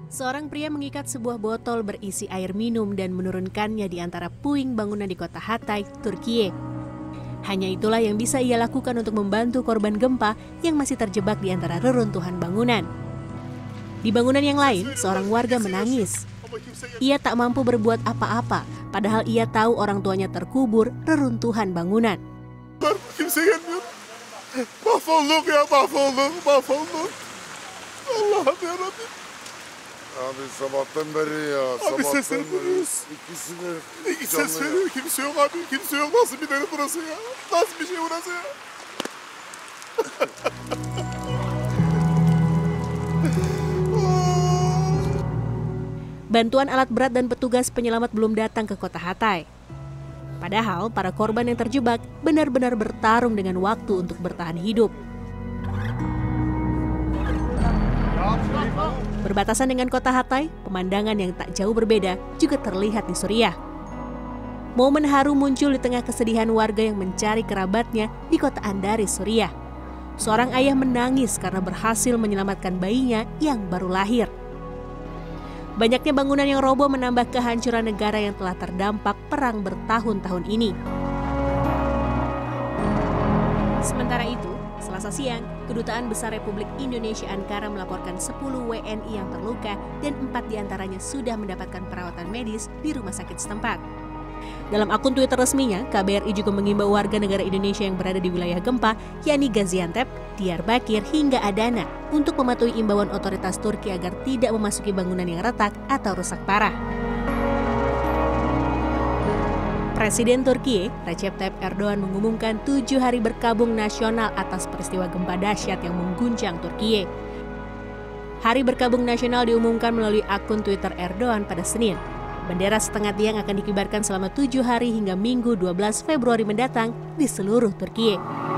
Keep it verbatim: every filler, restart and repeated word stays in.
Seorang pria mengikat sebuah botol berisi air minum dan menurunkannya di antara puing bangunan di kota Hatay, Turkiye. Hanya itulah yang bisa ia lakukan untuk membantu korban gempa yang masih terjebak di antara reruntuhan bangunan. Di bangunan yang lain, seorang warga menangis. Ia tak mampu berbuat apa-apa, padahal ia tahu orang tuanya terkubur reruntuhan bangunan. Kimse gelmiyor. Mahvolduk ya, mahvolduk, mahvolduk. Allah'ım yarabbim. Abi sabahtan beri ya, Abi sabahtan sesler beri duyuyoruz. ikisi de İki canlı ses ya. veriyor, kimse yok abi, kimse yok. Nasıl bir deri burası ya? Nasıl bir şey burası ya? Bantuan alat berat dan petugas penyelamat belum datang ke kota Hatay. Padahal para korban yang terjebak benar-benar bertarung dengan waktu untuk bertahan hidup. Berbatasan dengan kota Hatay, pemandangan yang tak jauh berbeda juga terlihat di Suriah. Momen haru muncul di tengah kesedihan warga yang mencari kerabatnya di kota Andaris, Suriah. Seorang ayah menangis karena berhasil menyelamatkan bayinya yang baru lahir. Banyaknya bangunan yang roboh menambah kehancuran negara yang telah terdampak perang bertahun-tahun ini. Sementara itu, Selasa siang, Kedutaan Besar Republik Indonesia Ankara melaporkan sepuluh W N I yang terluka dan empat diantaranya sudah mendapatkan perawatan medis di rumah sakit setempat. Dalam akun Twitter resminya, K B R I juga mengimbau warga negara Indonesia yang berada di wilayah gempa, yakni Gaziantep, Diyarbakir, hingga Adana, untuk mematuhi imbauan otoritas Turki agar tidak memasuki bangunan yang retak atau rusak parah. Presiden Turkiye, Recep Tayyip Erdogan mengumumkan tujuh hari berkabung nasional atas peristiwa gempa dahsyat yang mengguncang Turkiye. Hari berkabung nasional diumumkan melalui akun Twitter Erdogan pada Senin. Bendera setengah tiang akan dikibarkan selama tujuh hari hingga Minggu dua belas Februari mendatang di seluruh Turkiye.